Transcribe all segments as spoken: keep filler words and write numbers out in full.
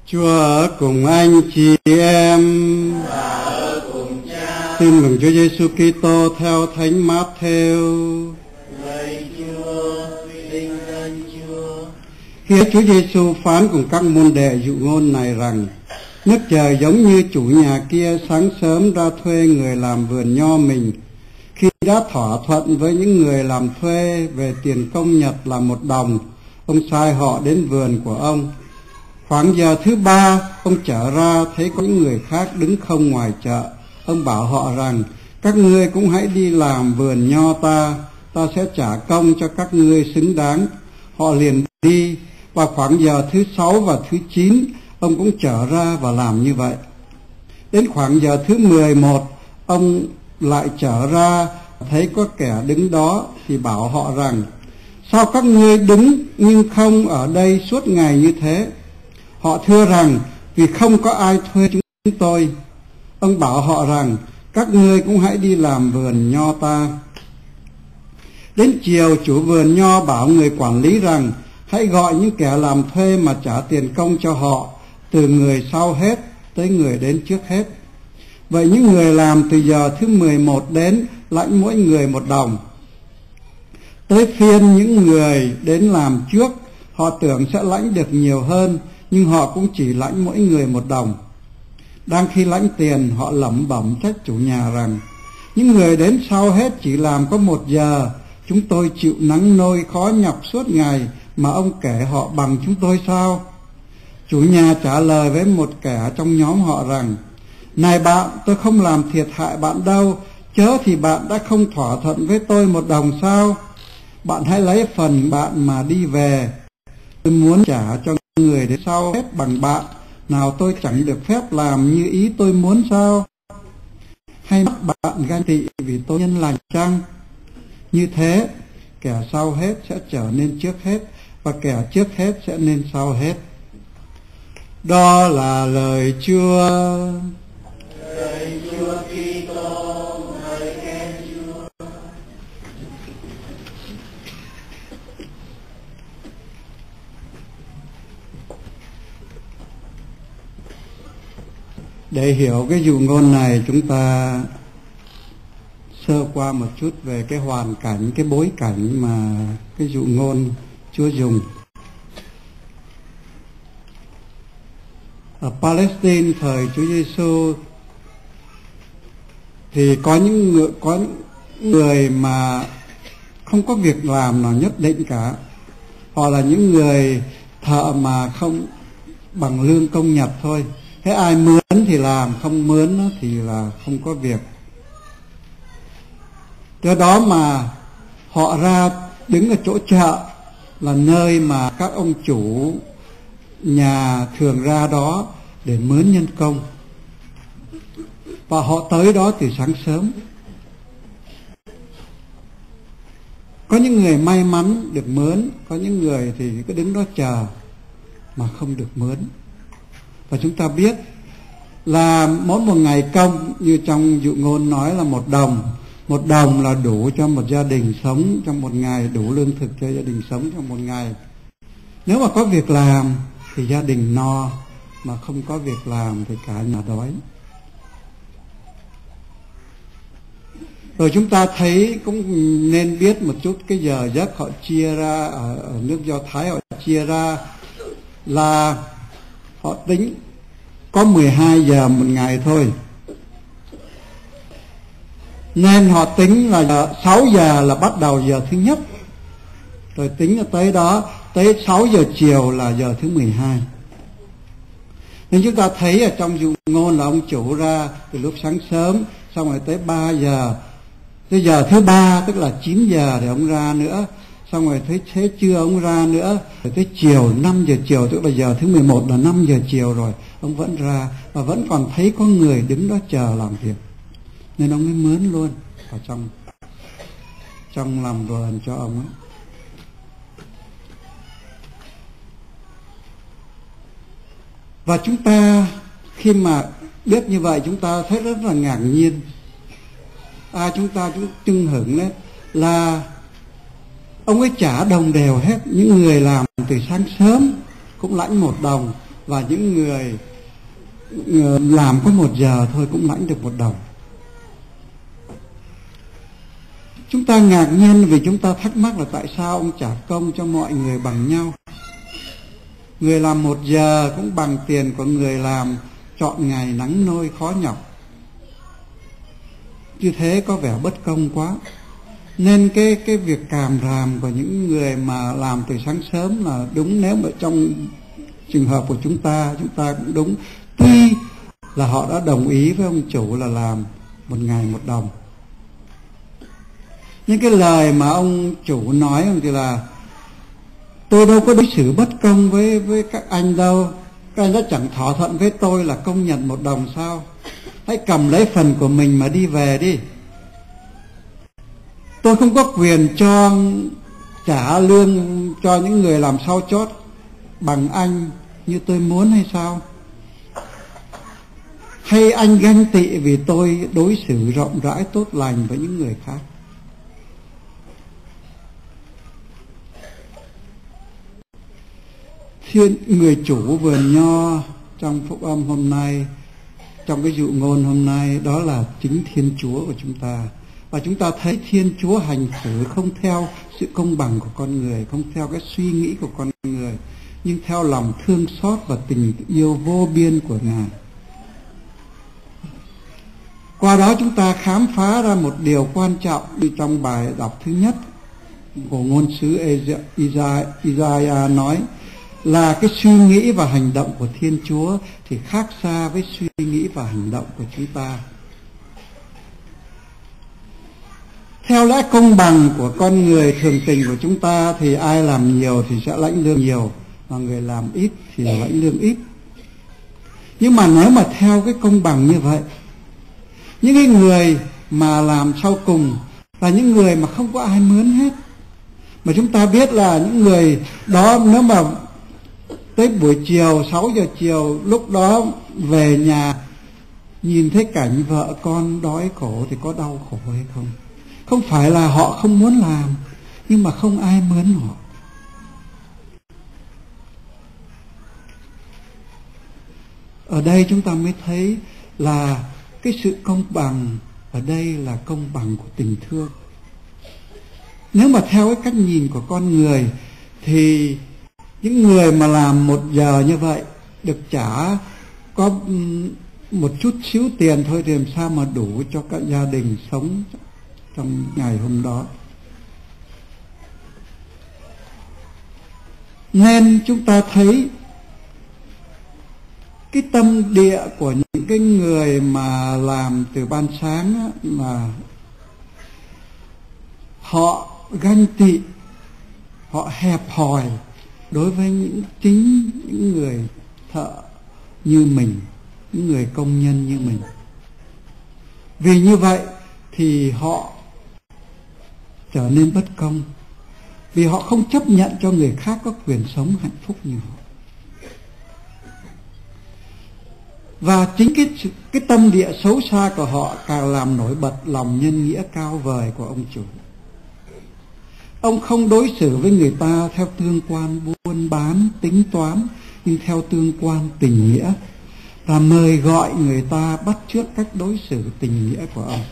Chúa ở cùng anh chị em và ở cùng Cha. Tin mừng Chúa Giêsu Kitô theo Thánh Mát-thêu. Lạy Chúa, vinh danh Chúa. Khi Chúa Giêsu phán cùng các môn đệ dụ ngôn này rằng: nước trời giống như chủ nhà kia sáng sớm ra thuê người làm vườn nho mình. Khi đã thỏa thuận với những người làm thuê về tiền công nhật là một đồng, ông sai họ đến vườn của ông. Khoảng giờ thứ ba, ông trở ra thấy có những người khác đứng không ngoài chợ. Ông bảo họ rằng: các ngươi cũng hãy đi làm vườn nho ta, ta sẽ trả công cho các ngươi xứng đáng. Họ liền đi, và khoảng giờ thứ sáu và thứ chín, ông cũng trở ra và làm như vậy. Đến khoảng giờ thứ mười một, ông lại trở ra, thấy có kẻ đứng đó, thì bảo họ rằng: sao các ngươi đứng nhưng không ở đây suốt ngày như thế? Họ thưa rằng: vì không có ai thuê chúng tôi. Ông bảo họ rằng: các ngươi cũng hãy đi làm vườn nho ta. Đến chiều, chủ vườn nho bảo người quản lý rằng: hãy gọi những kẻ làm thuê mà trả tiền công cho họ, từ người sau hết tới người đến trước hết. Vậy những người làm từ giờ thứ mười một đến lãnh mỗi người một đồng. Tới phiên những người đến làm trước, họ tưởng sẽ lãnh được nhiều hơn, nhưng họ cũng chỉ lãnh mỗi người một đồng. Đang khi lãnh tiền, họ lẩm bẩm trách chủ nhà rằng: những người đến sau hết chỉ làm có một giờ, chúng tôi chịu nắng nôi khó nhọc suốt ngày, mà ông kể họ bằng chúng tôi sao? Chủ nhà trả lời với một kẻ trong nhóm họ rằng: này bạn, tôi không làm thiệt hại bạn đâu, chớ thì bạn đã không thỏa thuận với tôi một đồng sao? Bạn hãy lấy phần bạn mà đi về. Tôi muốn trả cho người đến sau hết bằng bạn, nào tôi chẳng được phép làm như ý tôi muốn sao? Hay mắt bạn ganh tị vì tôi nhân lành chăng? Như thế, kẻ sau hết sẽ trở nên trước hết, và kẻ trước hết sẽ nên sau hết. Đó là lời Chúa. Lạy Chúa Kitô, ngợi khen Chúa. Để hiểu cái dụ ngôn này, chúng ta sơ qua một chút về cái hoàn cảnh, cái bối cảnh mà cái dụ ngôn Chúa dùng. Ở Palestine thời Chúa Giêsu thì có những người, có những người mà không có việc làm nào nhất định cả. Họ là những người thợ mà không bằng lương công nhật thôi. Thế ai mướn thì làm, không mướn thì là không có việc. Do đó mà họ ra đứng ở chỗ chợ, là nơi mà các ông chủ nhà thường ra đó để mướn nhân công. Và họ tới đó từ sáng sớm. Có những người may mắn được mướn, có những người thì cứ đứng đó chờ mà không được mướn. Và chúng ta biết là mỗi một ngày công, như trong dụ ngôn nói là một đồng. Một đồng là đủ cho một gia đình sống trong một ngày, đủ lương thực cho gia đình sống trong một ngày. Nếu mà có việc làm thì gia đình no, mà không có việc làm thì cả nhà đói. Rồi chúng ta thấy cũng nên biết một chút cái giờ giấc họ chia ra, ở, ở nước Do Thái họ chia ra là họ tính có mười hai giờ một ngày thôi. Nên họ tính là sáu giờ là bắt đầu giờ thứ nhất. Rồi tính là tới đó, tới sáu giờ chiều là giờ thứ mười hai. Nên chúng ta thấy ở trong dụ ngôn là ông chủ ra từ lúc sáng sớm, xong rồi tới ba giờ. Tới giờ thứ ba tức là chín giờ để ông ra nữa. Xong rồi tới thế trưa ông ra nữa. Rồi tới chiều năm giờ chiều, tức là giờ thứ mười một là năm giờ chiều rồi, ông vẫn ra và vẫn còn thấy có người đứng đó chờ làm việc. Nên ông mới mướn luôn vào trong trong làm vườn cho ông ấy. Và chúng ta khi mà biết như vậy, chúng ta thấy rất là ngạc nhiên. À, chúng ta cũng chưng hửng đấy là ông ấy trả đồng đều hết. Những người làm từ sáng sớm cũng lãnh một đồng, và những người làm có một giờ thôi cũng lãnh được một đồng. Chúng ta ngạc nhiên vì chúng ta thắc mắc là tại sao ông trả công cho mọi người bằng nhau. Người làm một giờ cũng bằng tiền của người làm trọn ngày nắng nôi khó nhọc. Như thế có vẻ bất công quá. Nên cái cái việc càm ràm của những người mà làm từ sáng sớm là đúng. Nếu mà trong trường hợp của chúng ta, chúng ta cũng đúng. Tuy là họ đã đồng ý với ông chủ là làm một ngày một đồng, nhưng cái lời mà ông chủ nói thì là tôi đâu có đối xử bất công với với các anh đâu. Các anh đã chẳng thỏa thuận với tôi là công nhận một đồng sao? Hãy cầm lấy phần của mình mà đi về đi. Tôi không có quyền cho trả lương cho những người làm sau chót bằng anh như tôi muốn hay sao? Hay anh ganh tị vì tôi đối xử rộng rãi tốt lành với những người khác? Thiên người chủ vườn nho trong phúc âm hôm nay, trong cái dụ ngôn hôm nay, đó là chính Thiên Chúa của chúng ta. Và chúng ta thấy Thiên Chúa hành xử không theo sự công bằng của con người, không theo cái suy nghĩ của con người, nhưng theo lòng thương xót và tình yêu vô biên của Ngài. Qua đó chúng ta khám phá ra một điều quan trọng như trong bài đọc thứ nhất của ngôn sứ Isaiah nói là cái suy nghĩ và hành động của Thiên Chúa thì khác xa với suy nghĩ và hành động của chúng ta. Theo lẽ công bằng của con người thường tình của chúng ta thì ai làm nhiều thì sẽ lãnh lương nhiều, và người làm ít thì lãnh lương ít. Nhưng mà nếu mà theo cái công bằng như vậy, những cái người mà làm sau cùng là những người mà không có ai mướn hết. Mà chúng ta biết là những người đó nếu mà tới buổi chiều, sáu giờ chiều, lúc đó về nhà nhìn thấy cảnh vợ con đói khổ thì có đau khổ hay không? Không phải là họ không muốn làm, nhưng mà không ai mướn họ. Ở đây chúng ta mới thấy là cái sự công bằng ở đây là công bằng của tình thương. Nếu mà theo cái cách nhìn của con người thì những người mà làm một giờ như vậy được trả có một chút xíu tiền thôi thì làm sao mà đủ cho các gia đình sống trong ngày hôm đó. Nên chúng ta thấy cái tâm địa của những cái người mà làm từ ban sáng á, là họ ganh tị, họ hẹp hòi đối với những chính những người thợ như mình, những người công nhân như mình. Vì như vậy thì họ trở nên bất công, vì họ không chấp nhận cho người khác có quyền sống hạnh phúc như họ. Và chính cái cái tâm địa xấu xa của họ càng làm nổi bật lòng nhân nghĩa cao vời của ông chủ. Ông không đối xử với người ta theo tương quan buôn bán, tính toán, nhưng theo tương quan tình nghĩa, và mời gọi người ta bắt chước cách đối xử tình nghĩa của ông.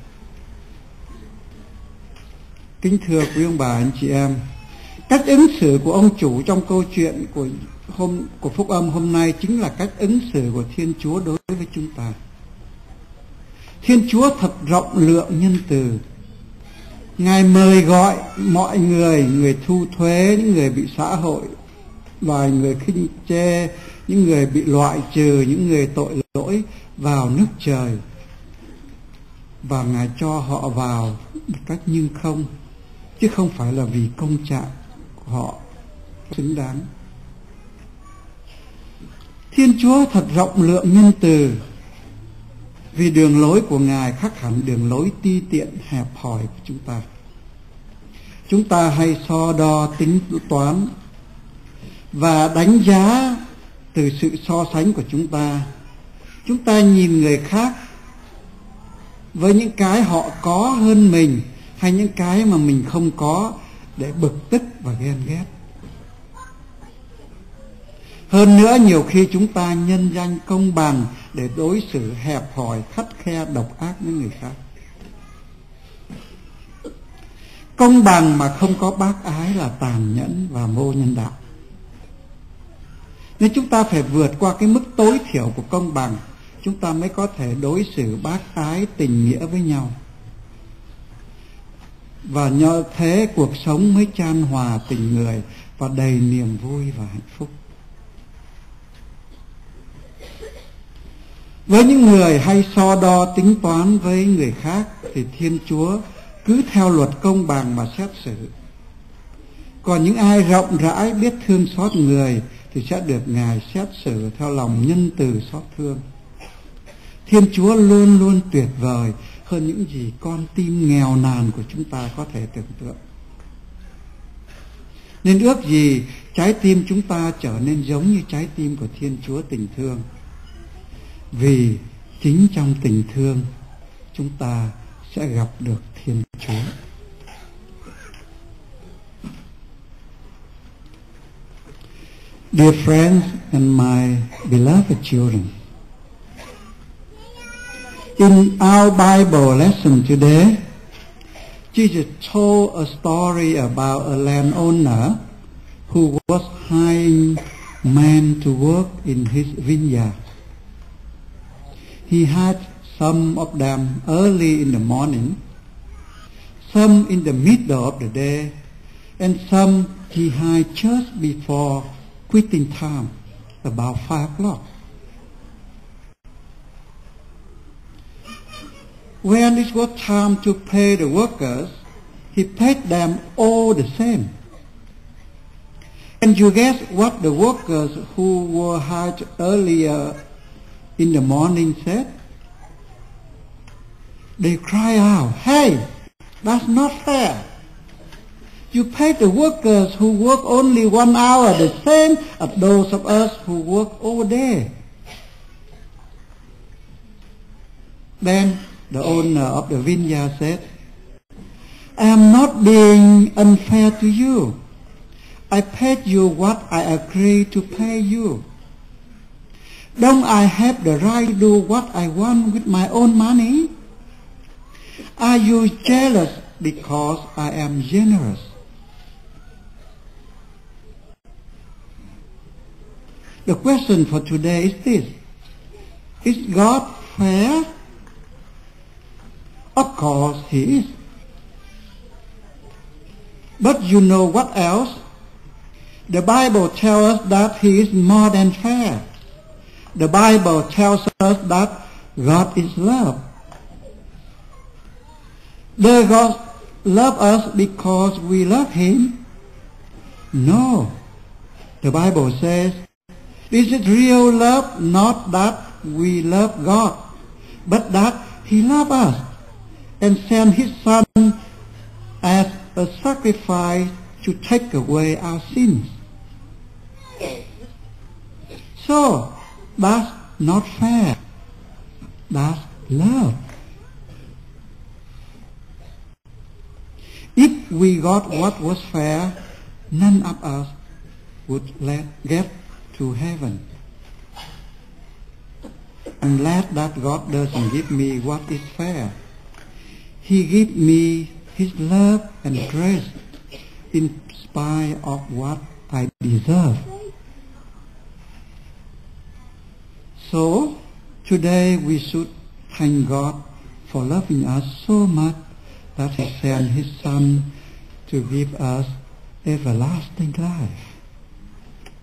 Kính thưa quý ông bà anh chị em, cách ứng xử của ông chủ trong câu chuyện của hôm của phúc âm hôm nay chính là cách ứng xử của Thiên Chúa đối với chúng ta. Thiên Chúa thật rộng lượng nhân từ. Ngài mời gọi mọi người, người thu thuế, những người bị xã hội, loài người khinh chê, những người bị loại trừ, những người tội lỗi vào nước trời. Và Ngài cho họ vào một cách nhưng không, chứ không phải là vì công trạng của họ xứng đáng. Thiên Chúa thật rộng lượng nhân từ, vì đường lối của Ngài khác hẳn đường lối ti tiện hẹp hòi của chúng ta. Chúng ta hay so đo tính toán và đánh giá từ sự so sánh của chúng ta. Chúng ta nhìn người khác với những cái họ có hơn mình, hay những cái mà mình không có, để bực tức và ghen ghét. Hơn nữa, nhiều khi chúng ta nhân danh công bằng để đối xử hẹp hòi, khắt khe, độc ác với người khác. Công bằng mà không có bác ái là tàn nhẫn và vô nhân đạo. Nên chúng ta phải vượt qua cái mức tối thiểu của công bằng, chúng ta mới có thể đối xử bác ái, tình nghĩa với nhau. Và nhờ thế cuộc sống mới chan hòa tình người và đầy niềm vui và hạnh phúc. Với những người hay so đo tính toán với người khác thì Thiên Chúa cứ theo luật công bằng mà xét xử. Còn những ai rộng rãi biết thương xót người thì sẽ được Ngài xét xử theo lòng nhân từ xót thương. Thiên Chúa luôn luôn tuyệt vời hơn những gì con tim nghèo nàn của chúng ta có thể tưởng tượng. Nên ước gì trái tim chúng ta trở nên giống như trái tim của Thiên Chúa tình thương. Vì chính trong tình thương chúng ta sẽ gặp được Thiên Chúa. Dear friends and my beloved children, in our Bible lesson today, Jesus told a story about a landowner who was hiring men to work in his vineyard. He had some of them early in the morning, some in the middle of the day, and some he hired just before quitting time, about five o'clock. When it was time to pay the workers, he paid them all the same. And you guess what the workers who were hired earlier in the morning said? They cry out, "Hey, that's not fair. You pay the workers who work only one hour the same as those of us who work all day." Then the owner of the vineyard said, "I am not being unfair to you. I paid you what I agreed to pay you. Don't I have the right to do what I want with my own money? Are you jealous because I am generous?" The question for today is this: is God fair? Of course He is. But you know what else? The Bible tells us that He is more than fair. The Bible tells us that God is love. Does God love us because we love Him? No. The Bible says, "This is real love, not that we love God, but that He loved us and sent His Son as a sacrifice to take away our sins." So, that's not fair. That's love. If we got what was fair, none of us would let get to heaven. Unless that God doesn't give me what is fair. He gives me His love and grace in spite of what I deserve. So, today we should thank God for loving us so much that He sent His Son to give us everlasting life.